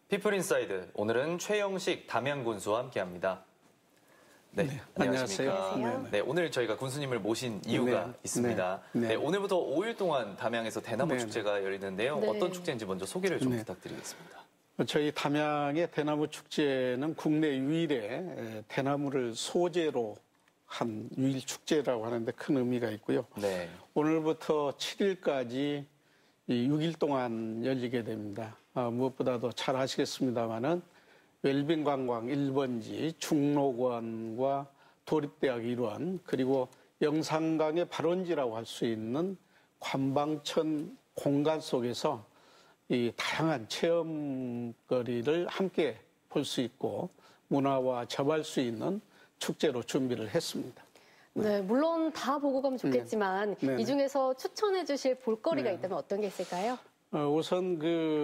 피플인사이드, 오늘은 최영식 담양군수와 함께합니다. 네, 안녕하십니까. 안녕하세요. 네, 오늘 저희가 군수님을 모신 이유가 있습니다. 네, 오늘부터 5일 동안 담양에서 대나무 축제가 열리는데요. 어떤 축제인지 먼저 소개를 좀 부탁드리겠습니다. 저희 담양의 대나무 축제는 국내 유일의 대나무를 소재로 한 유일 축제라고 하는데 큰 의미가 있고요. 네. 오늘부터 7일까지 6일 동안 열리게 됩니다. 무엇보다도 잘 아시겠습니다만은 웰빙 관광 1번지 중록원과 도립대학 일원 그리고 영산강의 발원지라고 할 수 있는 관방천 공간 속에서 이 다양한 체험거리를 함께 볼 수 있고 문화와 접할 수 있는 축제로 준비를 했습니다. 네, 물론 다 보고 가면 좋겠지만 이 중에서 추천해 주실 볼거리가 있다면 어떤 게 있을까요? 우선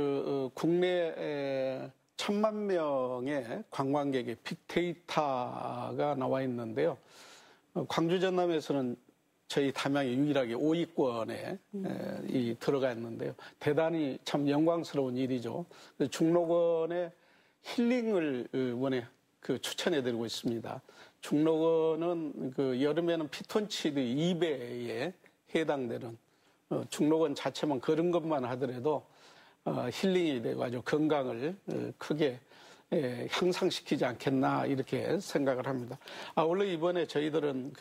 국내 1,000만 명의 관광객의 빅데이터가 나와 있는데요. 광주 전남에서는 저희 담양이 유일하게 5위권에 들어가 있는데요. 대단히 참 영광스러운 일이죠. 중록원의 힐링을 이번에 추천해드리고 있습니다. 중록원은 여름에는 피톤치드 2배에 해당되는 중록원 자체만 걸은 것만 하더라도 힐링이 돼가지고 건강을 크게 향상시키지 않겠나 이렇게 생각을 합니다. 원래 이번에 저희들은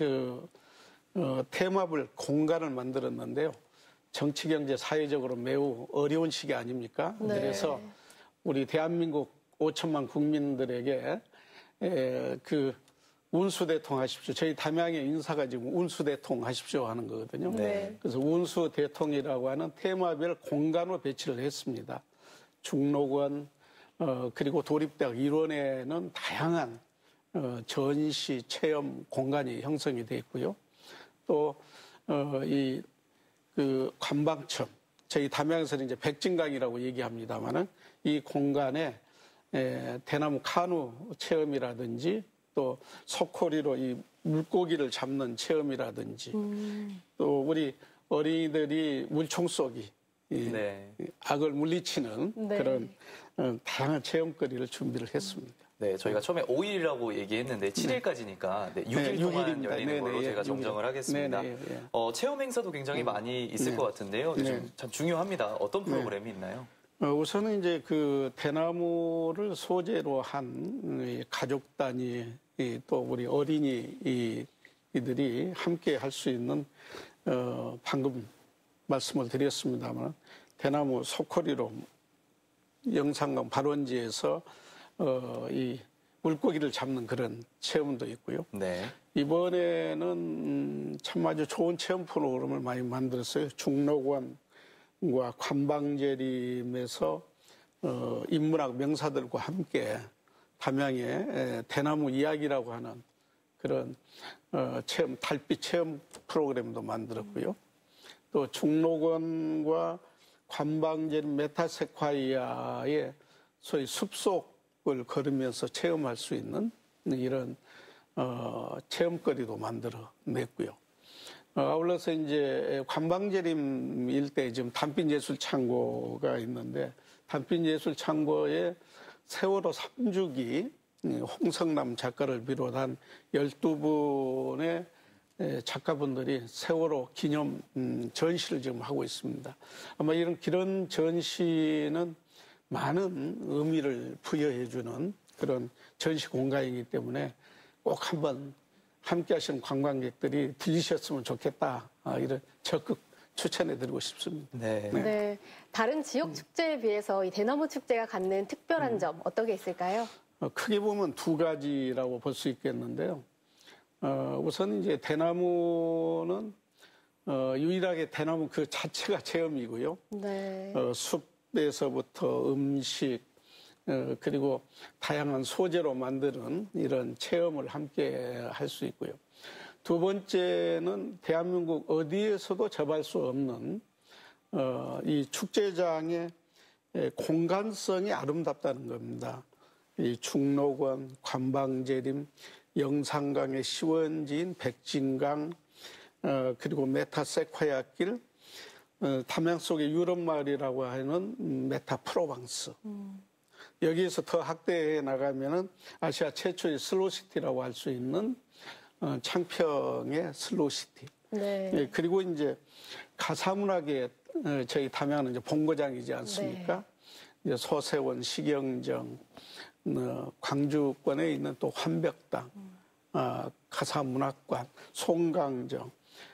테마별 공간을 만들었는데요. 정치, 경제, 사회적으로 매우 어려운 시기 아닙니까? 네. 그래서 우리 대한민국 5천만 국민들에게 운수대통 하십시오. 저희 담양의 인사가 지금 운수대통 하십시오 하는 거거든요. 네. 그래서 운수대통이라고 하는 테마별 공간으로 배치를 했습니다. 중록원, 그리고 도립대학 일원에는 다양한 전시, 체험 공간이 형성이 되어 있고요. 또, 관방천, 저희 담양에서는 이제 백진강이라고 얘기합니다만은 이 공간에 대나무 카누 체험이라든지 또 소코리로 이 물고기를 잡는 체험이라든지 또 우리 어린이들이 물총 쏘기, 악을 물리치는 그런 다양한 체험거리를 준비를 했습니다. 네, 저희가 처음에 5일이라고 얘기했는데 7일까지니까 6일 동안 6일입니다. 열리는 걸로 제가 정정을 하겠습니다. 체험 행사도 굉장히 많이 있을 것 같은데요. 참 중요합니다. 어떤 프로그램이 있나요? 우선은 이제 대나무를 소재로 한 가족 단위 또 우리 어린이들이 함께 할 수 있는 방금 말씀을 드렸습니다만 대나무 소코리로 영산강 발원지에서 이 물고기를 잡는 그런 체험도 있고요. 네. 이번에는 참 아주 좋은 체험 프로그램을 많이 만들었어요. 중록원과 관방제림에서 인문학 명사들과 함께 담양의 대나무 이야기라고 하는 그런 체험, 달빛 체험 프로그램도 만들었고요. 또 중록원과 관방제림 메타세콰이아의 소위 숲속을 걸으면서 체험할 수 있는 이런 체험거리도 만들어 냈고요. 아울러서 이제 관방제림 일대에 지금 단빛예술창고가 있는데 단빛예술창고에 세월호 3주기 홍성남 작가를 비롯한 12분의 작가분들이 세월호 기념 전시를 지금 하고 있습니다. 아마 이런 기런 전시는 많은 의미를 부여해주는 그런 전시 공간이기 때문에 꼭 한번 함께 하시는 관광객들이 들리셨으면 좋겠다. 이런 적극 추천해드리고 싶습니다. 네. 다른 지역 축제에 비해서 이 대나무 축제가 갖는 특별한 점 어떤 게 있을까요? 크게 보면 두 가지라고 볼 수 있겠는데요. 우선 이제 대나무는 유일하게 대나무 그 자체가 체험이고요. 네. 숲에서부터 음식 그리고 다양한 소재로 만드는 이런 체험을 함께 할 수 있고요. 두 번째는 대한민국 어디에서도 접할 수 없는 이 축제장의 공간성이 아름답다는 겁니다. 이 중록원, 관방제림, 영산강의 시원지인 백진강, 그리고 메타세콰이아길, 담양 속의 유럽 마을이라고 하는 메타 프로방스. 여기에서 더 확대해 나가면은 아시아 최초의 슬로시티라고 할 수 있는 창평의 슬로시티. 네. 예, 그리고 이제 가사문학의 저희 담양은 이제 본고장이지 않습니까? 네. 이제 소세원, 시경정, 광주권에 있는 또 환벽당, 가사문학관, 송강정,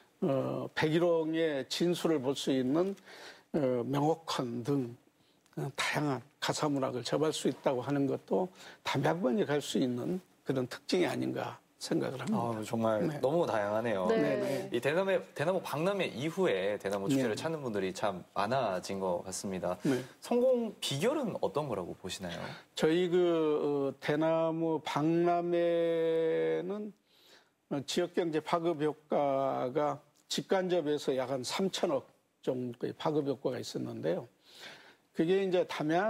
백일홍의 진수를 볼 수 있는 명옥헌 등 다양한 가사문학을 접할 수 있다고 하는 것도 담양만이 갈 수 있는 그런 특징이 아닌가 생각을 합니다. 정말 네. 너무 다양하네요. 네. 이 대나무 박람회 이후에 대나무 축제를 찾는 분들이 참 많아진 것 같습니다. 네. 성공 비결은 어떤 거라고 보시나요? 저희 대나무 박람회는 지역경제 파급 효과가 직간접해서 약 한 3천억 정도의 파급 효과가 있었는데요. 그게 이제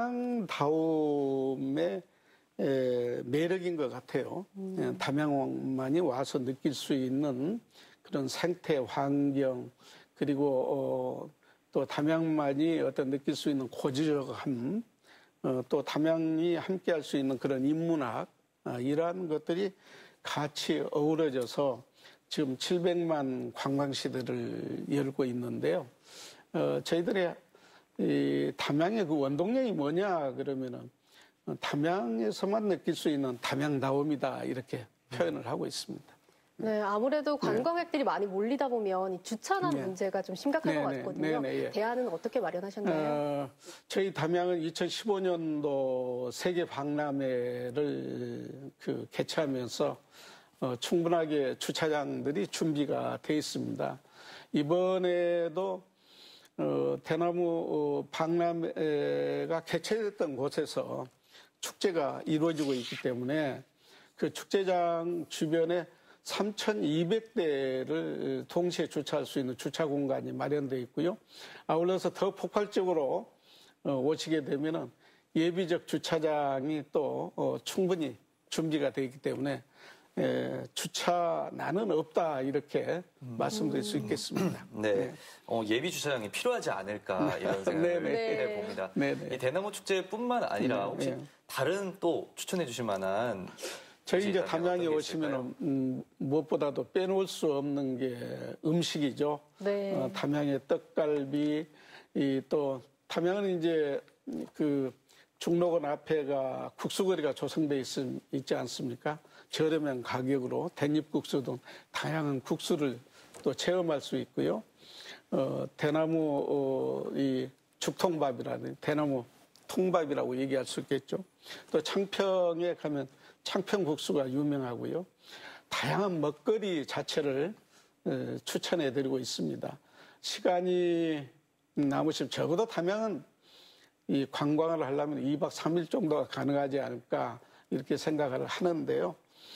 담양다움의 매력인 것 같아요. 담양만이 와서 느낄 수 있는 그런 생태 환경, 그리고 또 담양만이 어떤 느낄 수 있는 고지적함, 또 담양이 함께 할 수 있는 그런 인문학, 이러한 것들이 같이 어우러져서 지금 700만 관광시들을 열고 있는데요. 저희들의 이 담양의 그 원동력이 뭐냐 그러면은 담양에서만 느낄 수 있는 담양다움이다 이렇게 표현을 하고 있습니다. 네, 아무래도 관광객들이 많이 몰리다 보면 이 주차난 문제가 좀 심각한 것 같거든요. 예. 대안은 어떻게 마련하셨나요? 저희 담양은 2015년도 세계 박람회를 개최하면서 충분하게 주차장들이 준비가 돼 있습니다. 이번에도 대나무 박람회가 개최됐던 곳에서 축제가 이루어지고 있기 때문에 그 축제장 주변에 3,200대를 동시에 주차할 수 있는 주차 공간이 마련되어 있고요. 아울러서 더 폭발적으로 오시게 되면은 예비적 주차장이 또 충분히 준비가 되어 있기 때문에 주차난은 없다 이렇게 말씀드릴 수 있겠습니다. 네, 예비 주차장이 필요하지 않을까 이런 생각을 해봅니다. 이 대나무 축제뿐만 아니라 혹시 다른 또 추천해 주실 만한 저희 이제 담양에 오시면 무엇보다도 빼놓을 수 없는 게 음식이죠. 네. 담양의 떡갈비, 또 담양은 이제 중록원 앞에가 국수거리가 조성돼 있지 않습니까? 저렴한 가격으로 댄잎국수 등 다양한 국수를 또 체험할 수 있고요. 대나무 이 죽통밥이라는 대나무 통밥이라고 얘기할 수 있겠죠. 또 창평에 가면 창평국수가 유명하고요. 다양한 먹거리 자체를 추천해드리고 있습니다. 시간이 남으시면 적어도 담양은 이 관광을 하려면 2박 3일 정도가 가능하지 않을까 이렇게 생각을 하는데요.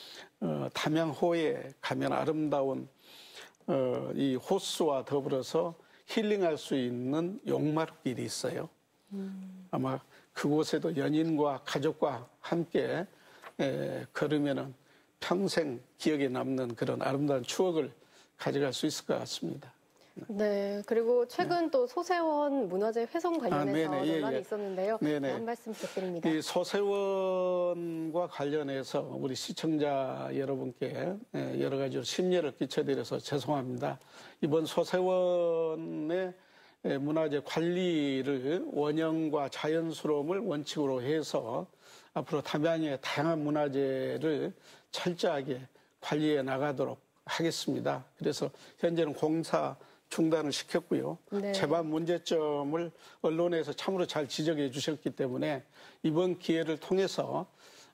담양호에 가면 아름다운 이 호수와 더불어서 힐링할 수 있는 용마루길이 있어요. 아마 그곳에도 연인과 가족과 함께 걸으면은 평생 기억에 남는 그런 아름다운 추억을 가져갈 수 있을 것 같습니다. 네, 그리고 최근 또 소세원 문화재 훼손 관련해서 논란이 있었는데요. 한 말씀 부탁드립니다. 이 소세원과 관련해서 우리 시청자 여러분께 여러 가지로 심려를 끼쳐드려서 죄송합니다. 이번 소세원의 문화재 관리를 원형과 자연스러움을 원칙으로 해서 앞으로 담양의 다양한 문화재를 철저하게 관리해 나가도록 하겠습니다. 그래서 현재는 공사 중단을 시켰고요. 재반 문제점을 언론에서 참으로 잘 지적해 주셨기 때문에 이번 기회를 통해서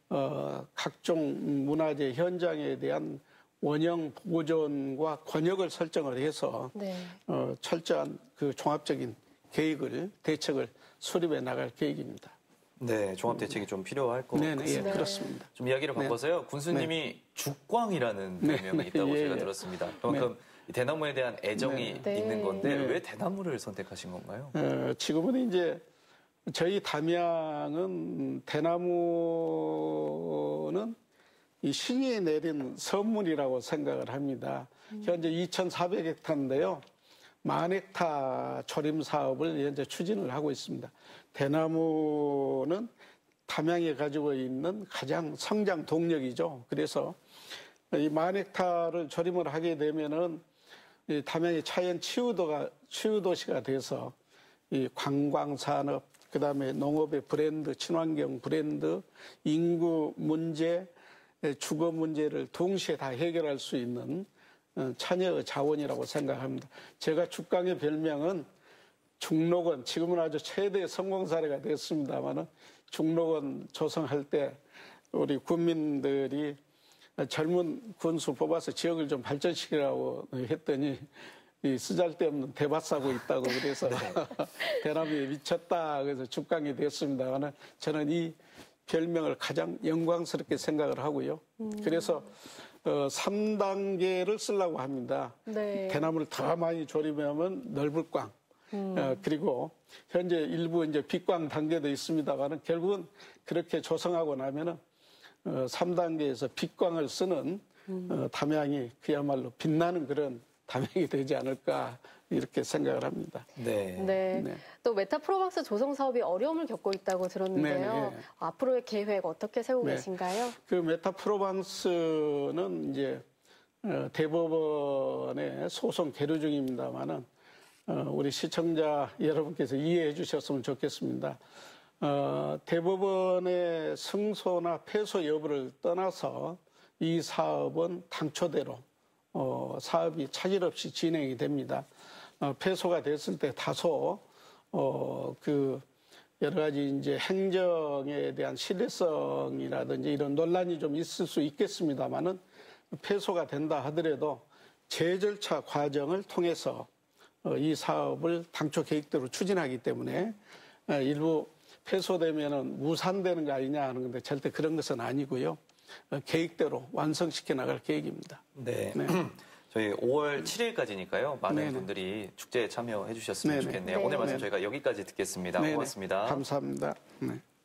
각종 문화재 현장에 대한 원형 보존과 권역을 설정을 해서 철저한 그 종합적인 계획을 대책을 수립해 나갈 계획입니다. 네, 종합 대책이 좀 필요할 것 같습니다. 예, 그렇습니다. 좀 이야기를 바꿔서요. 군수님이 죽광이라는 별명이 있다고 제가 들었습니다. 그만큼 대나무에 대한 애정이 있는 건데 왜 대나무를 선택하신 건가요? 지금은 이제 저희 담양은 대나무는 이 신이 내린 선물이라고 생각을 합니다. 현재 2,400헥타인데요. 10,000헥타 조림 사업을 현재 추진을 하고 있습니다. 대나무는 담양이 가지고 있는 가장 성장 동력이죠. 그래서 이 10,000헥타르를 조림을 하게 되면은 이 담양이 차연 치유도시가 돼서 이 관광산업, 그 다음에 농업의 브랜드, 친환경 브랜드, 인구 문제, 주거 문제를 동시에 다 해결할 수 있는 천여 자원이라고 생각합니다. 제가 죽광의 별명은 중록원, 지금은 아주 최대 성공 사례가 됐습니다만은 중록원 조성할 때 우리 군민들이 젊은 군수 뽑아서 지역을 좀 발전시키라고 했더니 이 쓰잘데없는 대밭 사고 있다고 그래서 대나무에 미쳤다 그래서 죽광이 됐습니다만은 저는 이 별명을 가장 영광스럽게 생각을 하고요. 그래서 3단계를 쓰려고 합니다. 네. 대나무를 더 많이 조림하면 넓을광. 그리고 현재 일부 이제 빛광 단계도 있습니다만은 결국은 그렇게 조성하고 나면은 3단계에서 빛광을 쓰는 담양이 그야말로 빛나는 그런 담양이 되지 않을까 이렇게 생각을 합니다. 네. 또 메타프로방스 조성 사업이 어려움을 겪고 있다고 들었는데요. 앞으로의 계획 어떻게 세우고 계신가요? 그 메타프로방스는 이제 대법원에 소송 계류 중입니다만은 우리 시청자 여러분께서 이해해 주셨으면 좋겠습니다. 대법원의 승소나 패소 여부를 떠나서 이 사업은 당초대로 사업이 차질 없이 진행이 됩니다. 패소가 됐을 때 다소 그 여러 가지 이제 행정에 대한 신뢰성이라든지 이런 논란이 좀 있을 수 있겠습니다만은 패소가 된다 하더라도 재절차 과정을 통해서 이 사업을 당초 계획대로 추진하기 때문에 일부 패소되면은 무산되는 거 아니냐 하는 건데 절대 그런 것은 아니고요. 계획대로 완성시켜 나갈 계획입니다. 네. 저희 5월 7일까지니까요. 많은 분들이 축제에 참여해 주셨으면 좋겠네요. 오늘 말씀 저희가 여기까지 듣겠습니다. 고맙습니다. 감사합니다.